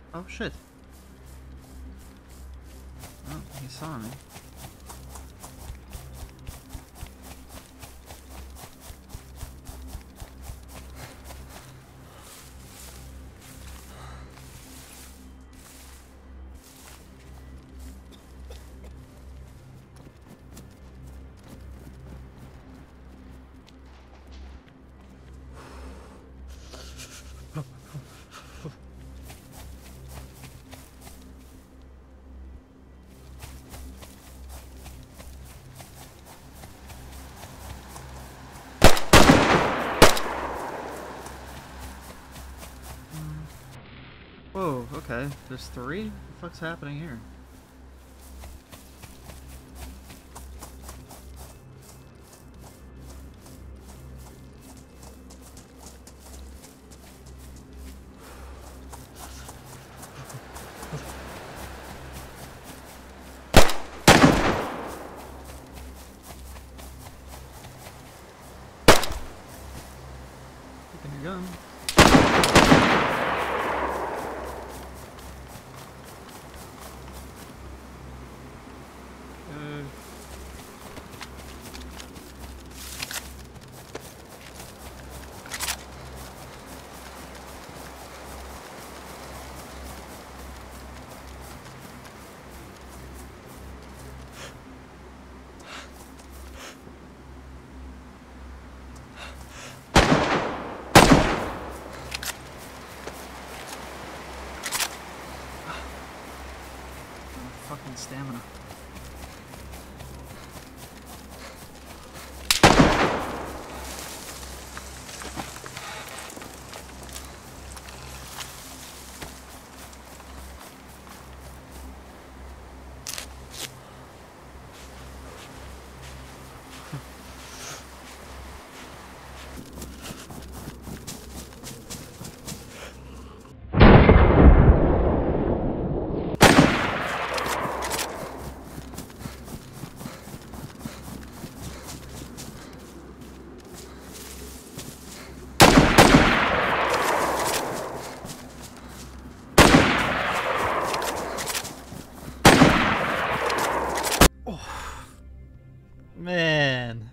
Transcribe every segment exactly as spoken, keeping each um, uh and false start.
Oh shit. Oh, he saw me. Whoa, okay. There's three? What the fuck's happening here? Taking your gun. Fucking stamina. Man.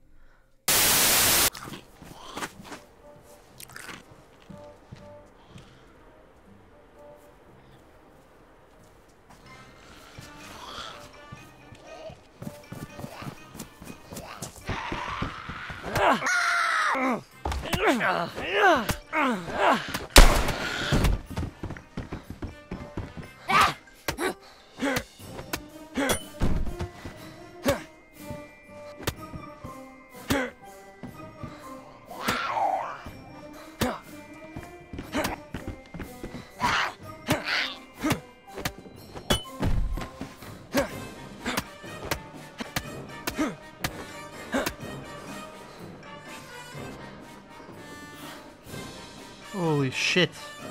Holy shit.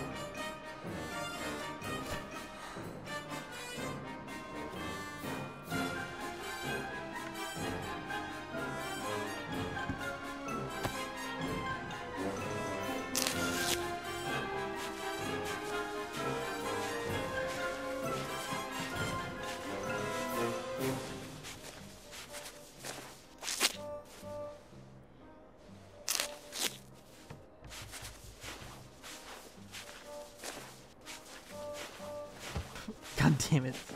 God damn it.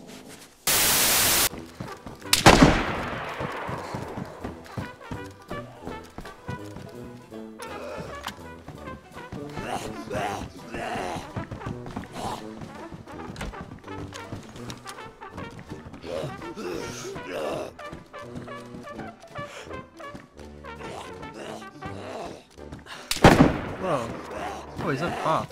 Whoa. Oh, he's up top.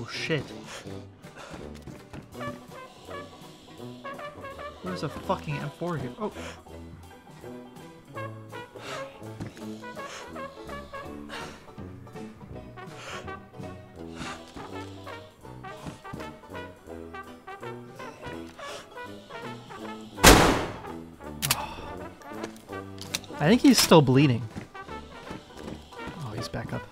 Oh shit. Where's a fucking M four here? Oh. I think he's still bleeding. Oh, he's back up.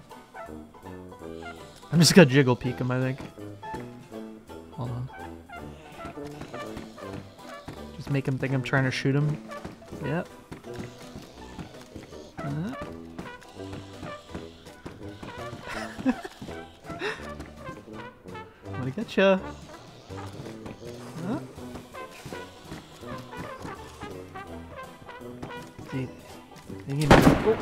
I'm just gonna jiggle peek him, I think. Hold on. Just make him think I'm trying to shoot him. Yep. Uh. I'm gonna get ya. Huh? See, he, oh.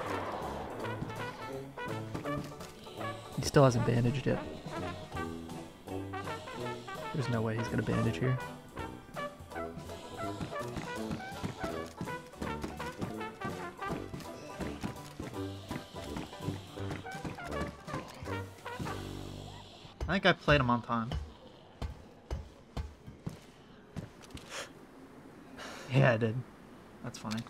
He still hasn't bandaged yet. There's no way he's gonna bandage here. I think I played him on time. Yeah, I did. That's funny.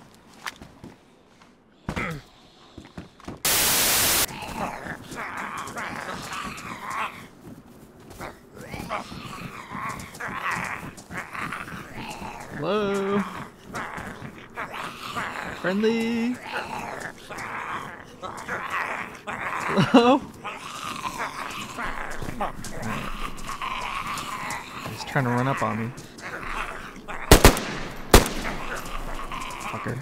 Hello? Friendly? Hello? He's trying to run up on me. Fucker.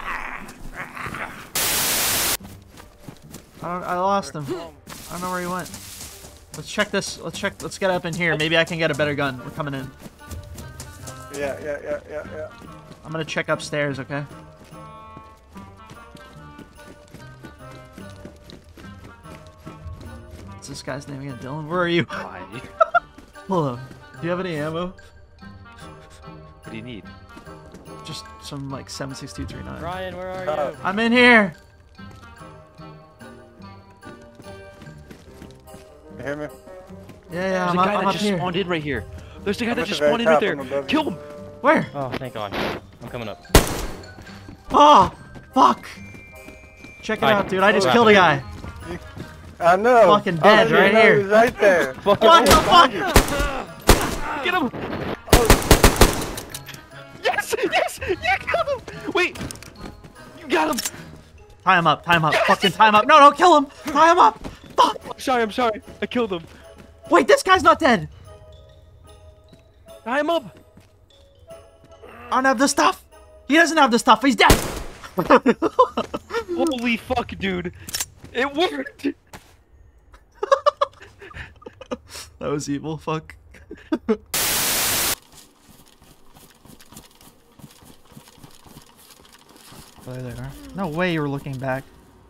I, don't, I lost him. I don't know where he went. Let's check this. Let's check. Let's get up in here. Maybe I can get a better gun. We're coming in. Yeah, yeah, yeah, yeah, yeah. I'm gonna check upstairs, okay? What's this guy's name again? Dylan? Where are you? Why? Hold on. Do you have any ammo? What do you need? Just some like seven six two three nine. Ryan, where are Uh, you? I'm in here. You hear me? Yeah, yeah, There's I'm a up, guy I'm that up just here. spawned in right here. There's the guy I'm that at just the very spawned in right top, there. I'm above Kill you. him! Where? Oh, thank God. I'm coming up. Oh, fuck. Check it Hi. out, dude. I just What killed a guy. I know. Fucking dead I didn't right know here. He was right there. What the fuck? Get him! Yes! Yes! You got him! Wait! You got him! Tie him up, tie him up. Fucking tie him up. No, no, kill him. Tie him up. Fuck. I'm sorry, I'm sorry. I killed him. Wait, this guy's not dead. Tie him up! I don't have the stuff. He doesn't have the stuff. He's dead. Holy fuck, dude. It worked! That was evil. Fuck. Oh, there they are. No way you were looking back.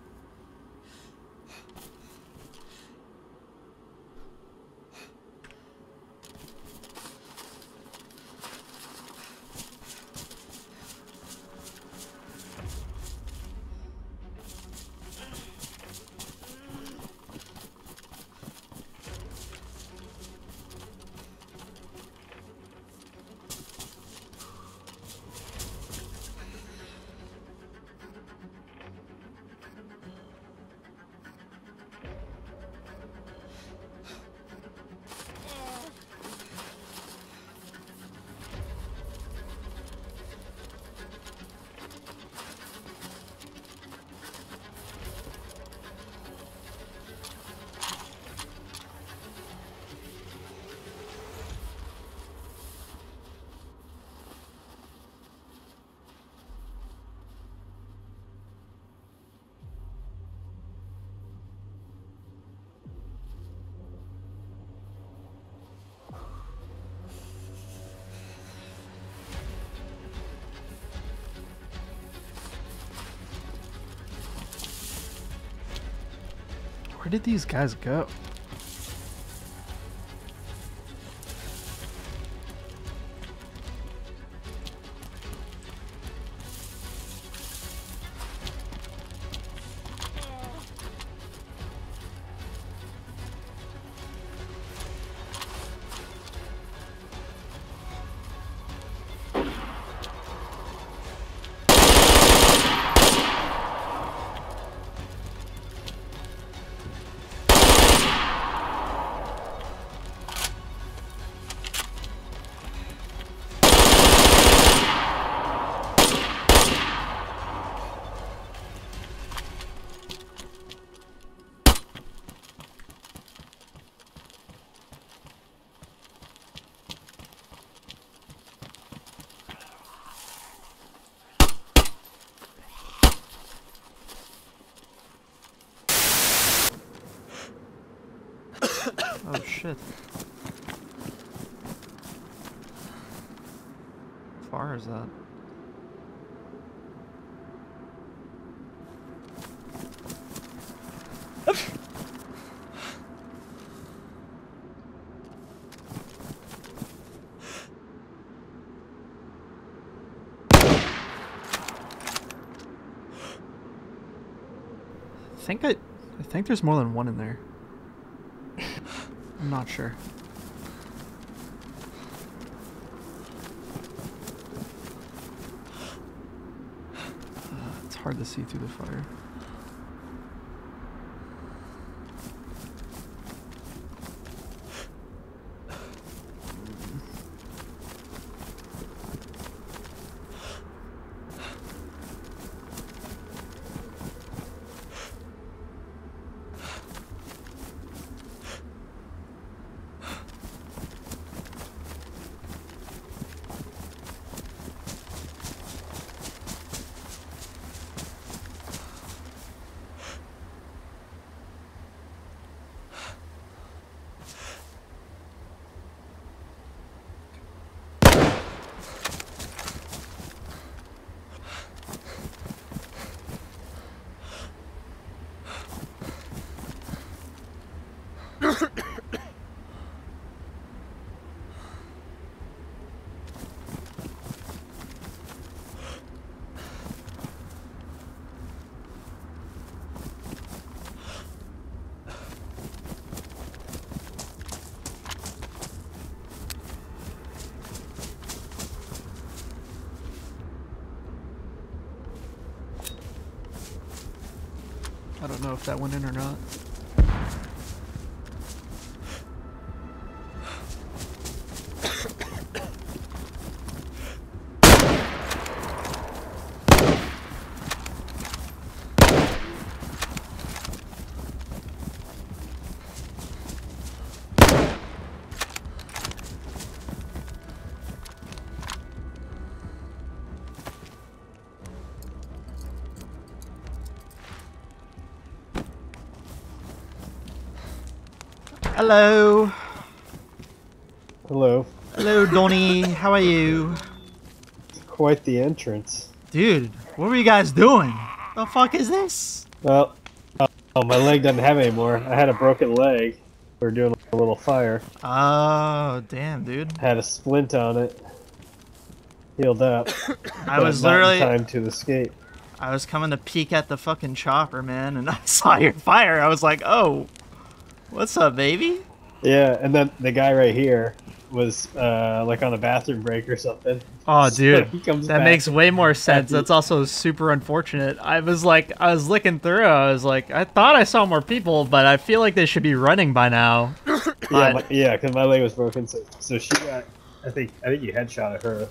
Where did these guys go? shit. How far is that? I think I, I think there's more than one in there. I'm not sure. Uh, it's hard to see through the fire. I don't know if that went in or not. Hello. Hello. Hello, Donnie. How are you? Quite the entrance. Dude, what were you guys doing? The fuck is this? Well, uh, oh, my leg doesn't have any more. I had a broken leg. We were doing a little fire. Oh, damn, dude. Had a splint on it. Healed up. I but was not in literally... time to escape. I was coming to peek at the fucking chopper, man, and I saw your fire. I was like, oh, what's up, baby? Yeah, and then the guy right here was uh, like on a bathroom break or something. Oh, So dude, he comes that back makes way more sense. the- That's also super unfortunate. I was like, I was looking through. I was like, I thought I saw more people, but I feel like they should be running by now. Yeah, But- my, yeah, because my leg was broken. So, so she got. I think. I think you headshot at her.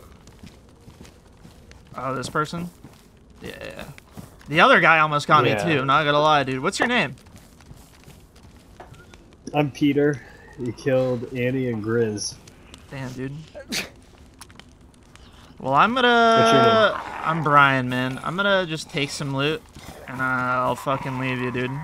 Oh, this person? Yeah. The other guy almost got Yeah. me too. Not gonna lie, dude. What's your name? I'm Peter. He killed Annie and Grizz. Damn, dude. Well, I'm What's your gonna... name? I'm Brian, man. I'm gonna just take some loot, and I'll fucking leave you, dude.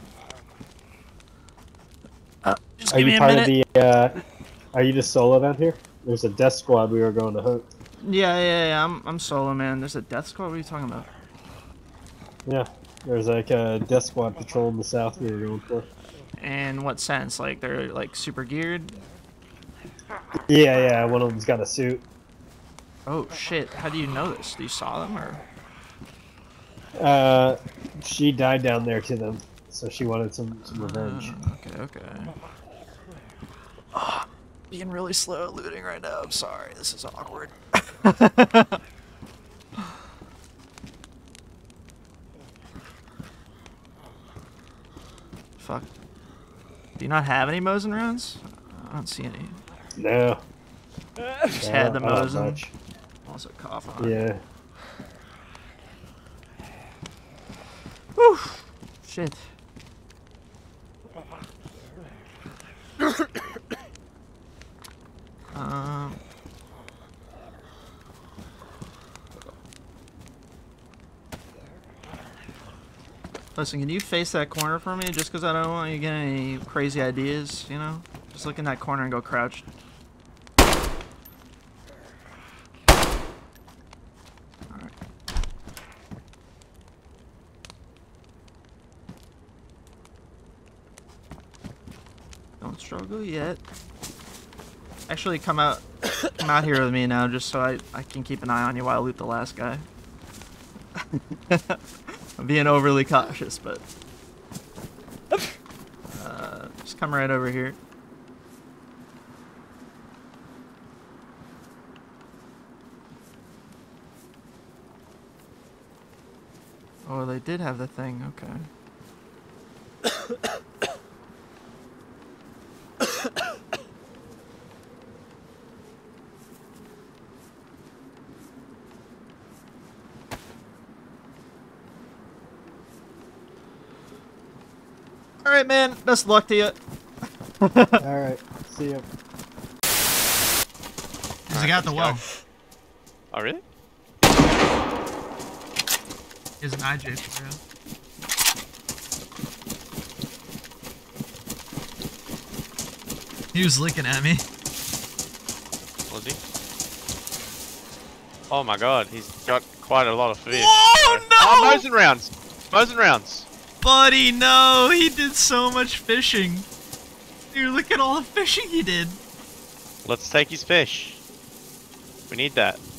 Uh, just Are give me you a part minute. of the? Uh, are you just solo down here? There's a death squad we were going to hunt. Yeah, yeah, yeah. I'm, I'm solo, man. There's a death squad. What are you talking about? Yeah, there's like a death squad patrol in the south we were going for. In what sense? Like, they're, like, super geared? Yeah, yeah, one of them's got a suit. Oh, shit. How do you know this? You saw them, or...? Uh, she died down there to them, so she wanted some, some revenge. Uh, okay, okay. Oh, being really slow at looting right now. I'm sorry. This is awkward. Fuck. Do you not have any Mosin rounds? I don't see any. No. Just no, had the I don't Mosin. much. Also cough on it. Yeah. Whew. Shit. um. Listen, can you face that corner for me? Just because I don't want you to get any crazy ideas, you know? Just look in that corner and go crouched. Alright. Don't struggle yet. Actually, come out, come out here with me now, just so I I can keep an eye on you while I loot the last guy. I'm being overly cautious, but uh, just come right over here. Oh, they did have the thing. Okay. All right, man. Best of luck to you. Alright, see ya. There's a guy at the well. Oh, really? Here's an I J for you. He was looking at me. Was he? Oh my god, he's got quite a lot of fish. Whoa, no! Oh, Mosin rounds! Mosin rounds! Buddy, no! He did so much fishing. Dude, look at all the fishing he did. Let's take his fish. We need that.